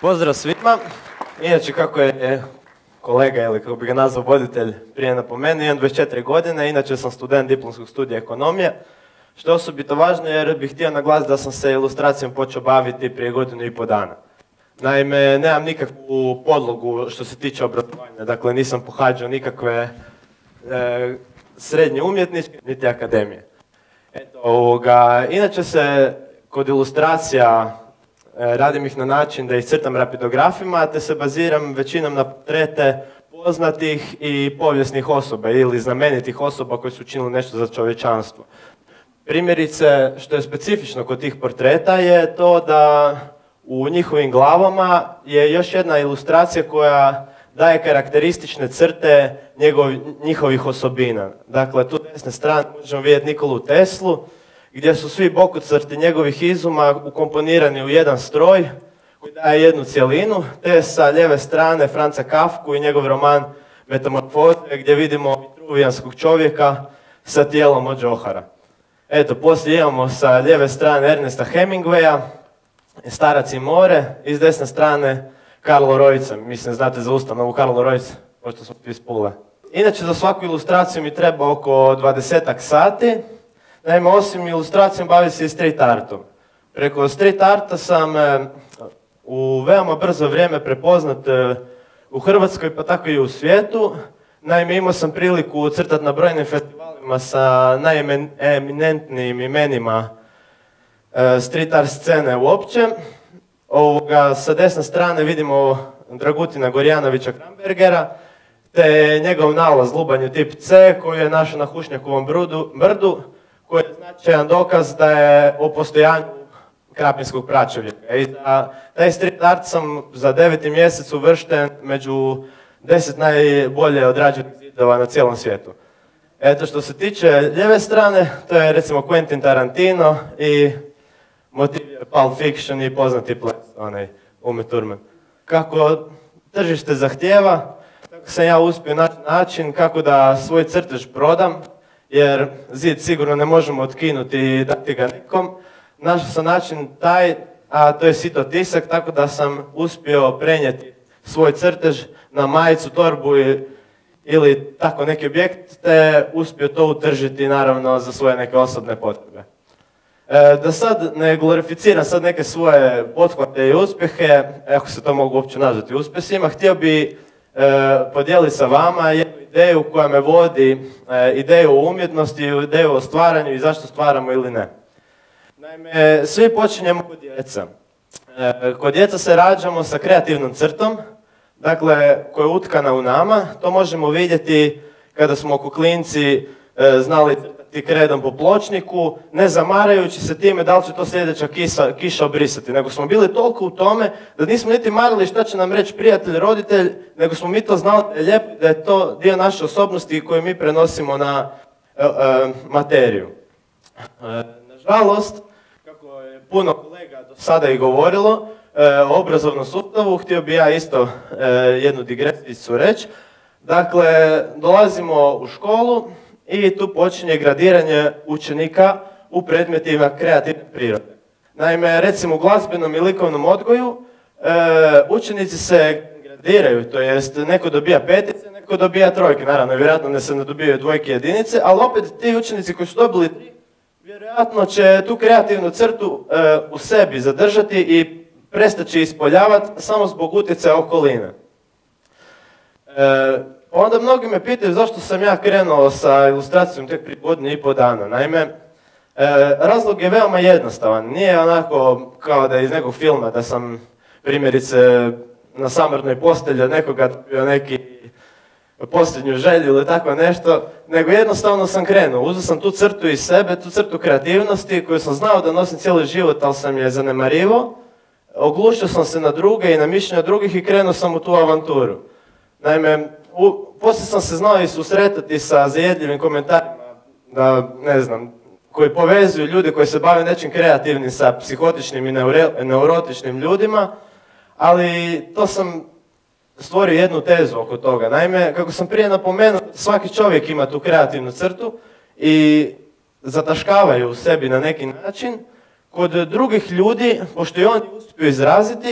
Pozdrav svima. Inače, kako je kolega, ili kako bi ga nazvao voditelj, prije napomenuo, imam 24 godine, inače sam student diplomskog studija ekonomije, što je osobito važno jer bih htio naglasiti da sam se ilustracijom počeo baviti prije 1,5 dana. Naime, nemam nikakvu podlogu što se tiče obrazovanja, dakle nisam pohađao nikakve srednje umjetničke, niti akademije. Inače se kod ilustracija radim ih na način da ih crtam rapidografima, te se baziram većinom na portrete poznatih i povijesnih osoba ili znamenitih osoba koji su učinili nešto za čovječanstvo. Primjerice, što je specifično kod tih portreta je to da u njihovim glavama je još jedna ilustracija koja daje karakteristične crte njihovih osobina. Dakle, tu desne strane možemo vidjeti Nikolu Teslu, gdje su svi bokocrti njegovih izuma ukomponirani u jedan stroj koji daje jednu cjelinu, te sa lijeve strane Franza Kafku i njegov roman Metamorfoze, gdje vidimo vitruvijanskog čovjeka sa tijelom od Johara. Eto, poslije imamo sa lijeve strane Ernesta Hemingwaya, Starac i more, i s desne strane Karlo Rojca. Mislim, znate za ustanovu Karlo Rojc, pošto smo iz Pule. Inače, za svaku ilustraciju mi treba oko 20-ak sati. Naime, osim ilustracijom bavim se i street artom. Preko street arta sam u veoma brzo vrijeme prepoznat u Hrvatskoj, pa tako i u svijetu. Naime, imao sam priliku crtati na brojnim festivalima sa najeminentnijim imenima street art scene uopće. Sa desne strane vidimo Dragutina Gorjanovića Krambergera, te njegov nalaz Lubanju tip C koji je našao na Hušnjakovom brdu, koji je značajan dokaz da je o postojanju krapinskog pračovjeka. I za taj street art sam za 9. mjesec uvršten među 10 najbolje odrađenih zidova na cijelom svijetu. Eto, što se tiče lijeve strane, to je recimo Quentin Tarantino i motiv je Pulp Fiction i poznati ples, onaj Uma Thurman. Kako tržište zahtijeva, tako sam ja uspio naći način kako da svoj crtež prodam, jer zid sigurno ne možemo otkinuti i dati ga nekom. Našao sam način taj, a to je sito tisak, tako da sam uspio prenijeti svoj crtež na majicu, torbu ili tako neki objekt, te uspio to utržiti naravno za svoje neke osobne potrebe. Da sad ne glorificiram sad neke svoje pothvate i uspjehe, ako se to mogu uopće nazvati uspjesima, htio bi podijeliti sa vama jednu ideju koja me vodi, ideju o umjetnosti, ideju o stvaranju i zašto stvaramo ili ne. Naime, svi počinjemo kod djeca. Kod djeca se rađamo sa kreativnom crtom, dakle, koja je utkana u nama. To možemo vidjeti kada smo oko klinci znali crtati kredom po pločniku, ne zamarajući se time da li će to sljedeća kiša obrisati, nego smo bili toliko u tome da nismo niti marili šta će nam reći prijatelj, roditelj, nego smo mi to znali da je lijepo, da je to dio naše osobnosti koju mi prenosimo na materiju. Nažalost, kako je puno kolega do sada i govorilo o obrazovnom sustavu, htio bi ja isto jednu digresijicu reći. Dakle, dolazimo u školu i tu počinje gradiranje učenika u predmetima kreativne prirode. Naime, recimo u glazbenom i likovnom odgoju učenici se gradiraju, to jest neko dobija petice, neko dobija trojke, naravno, vjerojatno ne se ne dobijaju dvojke i jedinice, ali opet ti učenici koji su dobili 3, vjerojatno će tu kreativnu crtu u sebi zadržati i prestat će ispoljavati samo zbog utjecaja okoline. Onda mnogi me pitaju zašto sam ja krenuo sa ilustracijom tek prije 1,5 dana. Naime, razlog je veoma jednostavan. Nije onako kao da je iz nekog filma da sam primjerice na samrtnoj postelji od nekoga dobio neki posljednju želju ili tako nešto, nego jednostavno sam krenuo. Uzeo sam tu crtu iz sebe, tu crtu kreativnosti koju sam znao da nosim cijeli život, ali sam je zanemarivo. Oglušio sam se na druge i na mišljenja drugih i krenuo sam u tu avanturu. Naime, poslije sam se znao i susretati sa zajedljivim komentarima, da, ne znam, koji povezuju ljude koji se bave nečim kreativnim sa psihotičnim i neurotičnim ljudima, ali to sam stvorio jednu tezu oko toga. Naime, kako sam prije napomenuo, svaki čovjek ima tu kreativnu crtu i zataškavaju u sebi na neki način. Kod drugih ljudi, pošto i oni uspiju izraziti,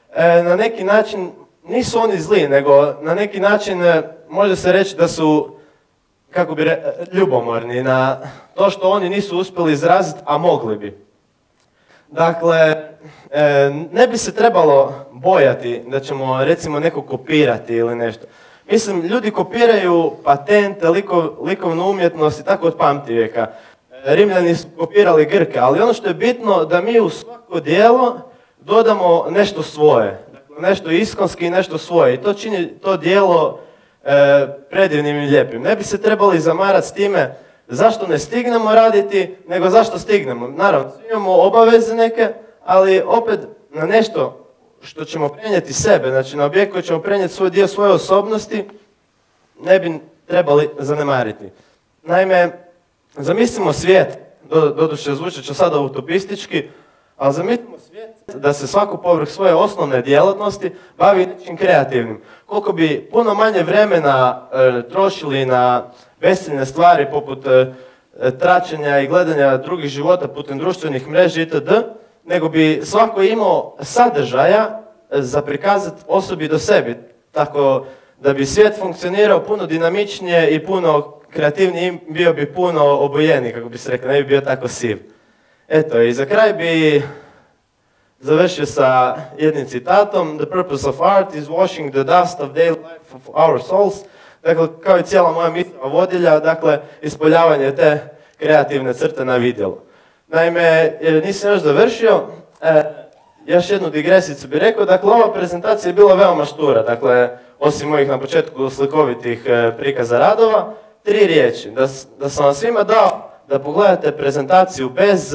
na neki način nisu oni zli, nego na neki način može se reći da su, kako bi ljubomorni na to što oni nisu uspjeli izraziti, a mogli bi. Dakle, ne bi se trebalo bojati da ćemo recimo neko kopirati ili nešto. Mislim, ljudi kopiraju patente, likovnu umjetnost i tako od pamtivijeka. Rimljani su kopirali Grke, ali ono što je bitno da mi u svako djelo dodamo nešto svoje. Dakle, nešto iskonski i nešto svoje. I to čini to djelo predivnim i lijepim. Ne bi se trebali zamarati s time zašto ne stignemo raditi, nego zašto stignemo. Naravno, svi imamo obaveze neke, ali opet na nešto što ćemo prenijeti sebe, znači na objekt koji ćemo prenijeti svoj dio svoje osobnosti, ne bi trebali zanemariti. Naime, zamislimo svijet, doduše zvučat će sada utopistički, ali zamislimo svijet da se svako povrh svoje osnovne djelatnosti bavi nečim kreativnim. Koliko bi puno manje vremena trošili na besciljne stvari poput tračenja i gledanja drugih života putem društvenih mreža itd., nego bi svako imao sadržaja za prikazati osobi do sebi. Tako da bi svijet funkcionirao puno dinamičnije i puno kreativniji, bio bi puno obojeniji, kako bi se rekao, ne bi bio tako siv. Eto, i za kraj bi završio sa jednim citatom: "The purpose of art is washing the dust of daily life of our souls." Dakle, kao i cijela moja misla vodilja, dakle, ispoljavanje te kreativne crte na vidjelo. Naime, nisam još završio, još jednu digresicu bih rekao, dakle, ova prezentacija je bila veoma štura, dakle, osim mojih na početku slikovitih prikaza radova, 3 riječi. Da sam vam svima dao da pogledate prezentaciju bez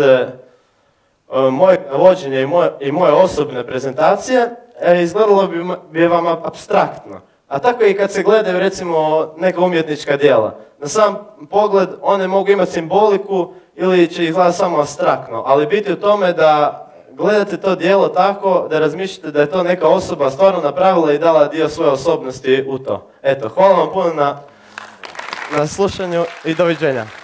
mojeg navođenja i moje osobne prezentacije, izgledalo bi vam apstraktno. A tako i kad se gledaju, recimo, neka umjetnička djela. Na sam pogled one mogu imati simboliku ili će izgledati samo apstraktno, ali biti u tome da gledate to djelo tako da razmišljate da je to neka osoba stvarno napravila i dala dio svoje osobnosti u to. Eto, hvala vam puno na slušanju i doviđenja.